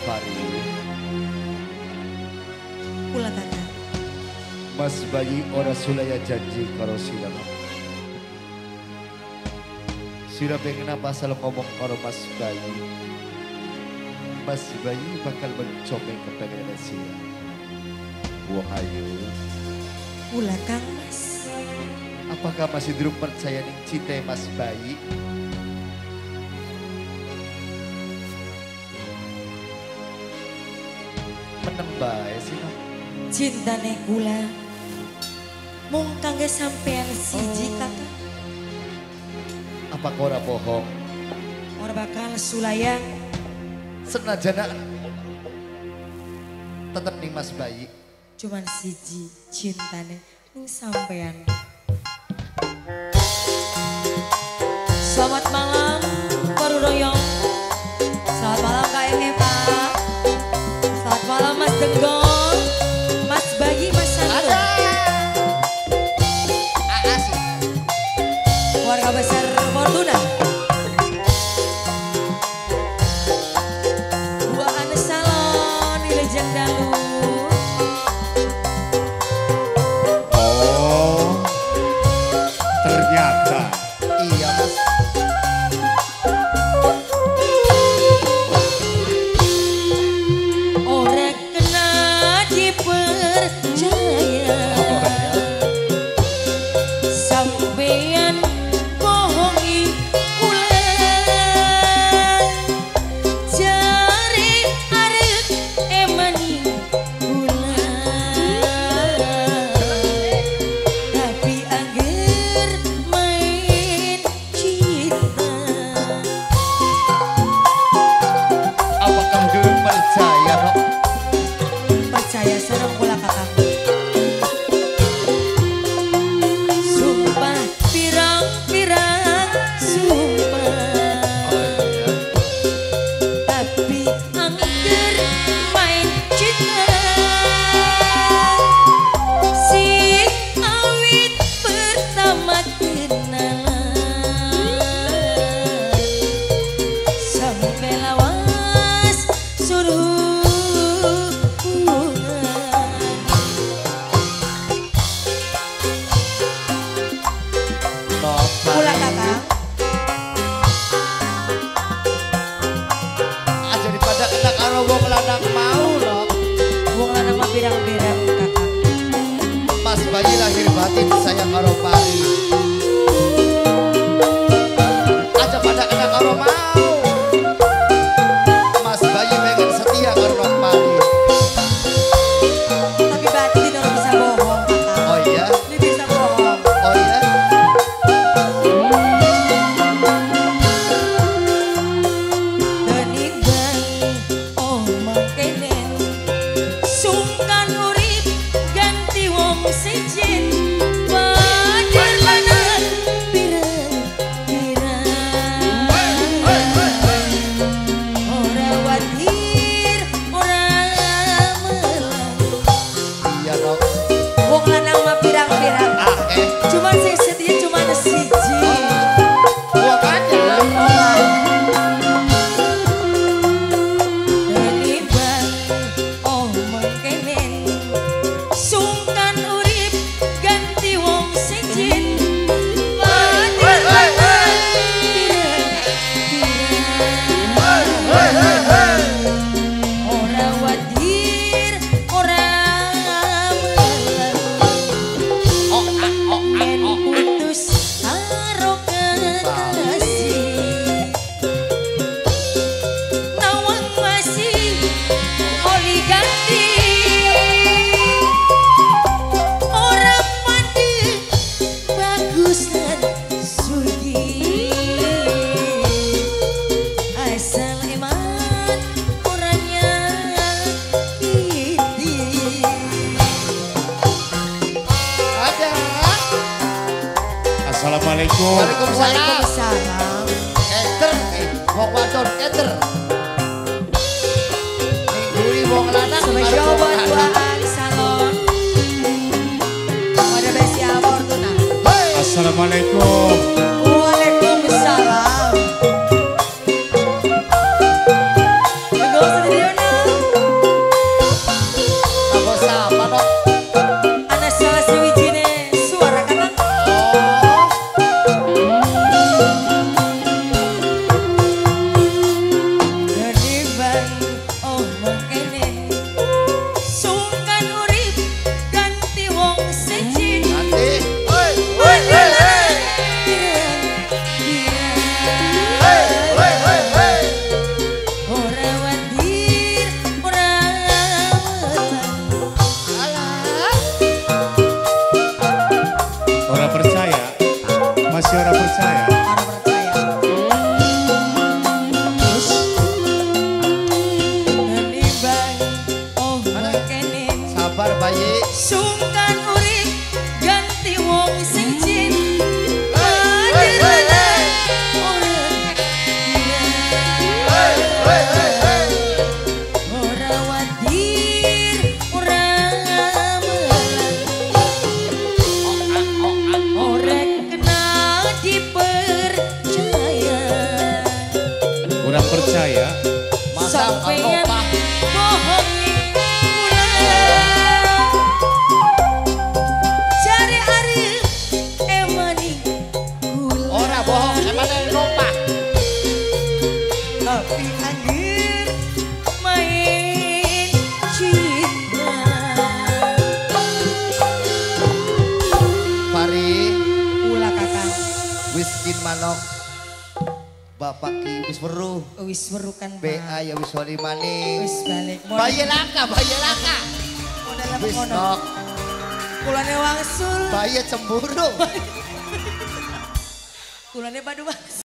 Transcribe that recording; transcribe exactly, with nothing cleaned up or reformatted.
Pari. Kula kakak. Mas Bayi ora sulaya janji karo sira. Sira pengen apa asal ngomong karo Mas Bayi. Mas Bayi bakal mencoba kepengenan sira. Wong ayu. Kula Kang Mas. Apakah masih durung percaya ning cinta Mas Bayi? Meneng bae sih, Pak. Cintane kula mung kangge sampean siji Oh. kakak. Apa kau ora bohong? Ora bakal sulaya. Senajan tetep nih Mas Bayi. Cuman siji cintane ning sampean. Selamat malam Baru Royong. Selamat malam Kak Epa. Selamat malam Mas Denggol. Mas Bayi, Mas Santo. Asik. Keluarga besar Fortuna. Buah Anes Salon di Lejang Dalu. Oh, ternyata Iya Mas. Ora kena dipercaya. Sampean bohongi kula. Jare arep emani kula. Tapi angger main cinta. Apakah dulu percaya kok? Percaya sareng kula kakak. Sumpah pirang-pirang sumpah. Tapi angger main cinta. Si awit pertama kenalan. Sampai lawas suruh Kula kakak. Ah, daripada kena karo wong lanang mau loh. Wong lanang mah pirang-pirang kakak. Mas Bayi lahir batin sayang karo Pari. Aja pada kena karo mau. Mas Bayi pengen setia karo Nok Pari. Tapi batin orang bisa bohong kakak. Oh iya? Dia bisa bohong. Oh iya? Deniban omong kenen. Sungkan urip ganti wong sejen. Wajar banget pirang-pirang. Ora watir, ora melang. Iya Nok. Wong lanang mah pirang-pirang. Ah eh. Cuma sing setia cuma ada siji. Gua kanya. Deniban omong kenen. Sungkan urip ganti wong sejen. Wajar banget pirang-pirang. Ora wadir, ora melang. Oh ah oh ah Yen oh ah. putus karo kekasih. Nawang masih oli ganti. Ora pandai bagus lan sugih. Asal eman orangnya ini. Ada. Assalamualaikum. Waalaikumsalam. Waalaikumsalam. Keter eh wong wadon keter. Minggui wong lanang Spesial karo wong buat lanang. buah salon. Pada Besia Fortuna. Hei. Assalamualaikum. Waalaikumsalam. Tunggu sendiri, Nona. Sabar bayi. Sungkan urip ganti wong sing jin. Kurang percaya. Masa Sampeyan apa? bohongi kula. Jare arep emani kula. Ora bohong, emane lupa. Tapi anjir main cinta. Pari, Kula kakang whiskin manok. Bapak ki wis weruh. wis weruh kan B A ya wis wali maning. wis balik. Bayi laka, bayi laka. Modal Wis ngono. nok, Kulane wangsul. bayi cemburu. Kulane padu wangsul.